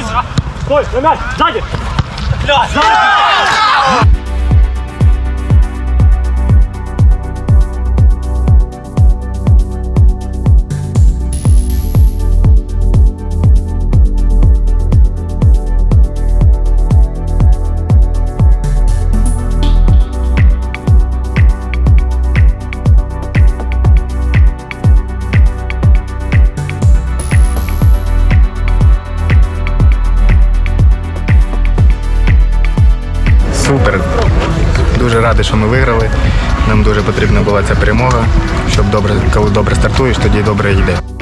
Стой, на мяч, сзади! Супер. Дуже радий, що ми виграли. Нам дуже потрібна була ця перемога, щоб коли добре стартуєш, тоді добре йде.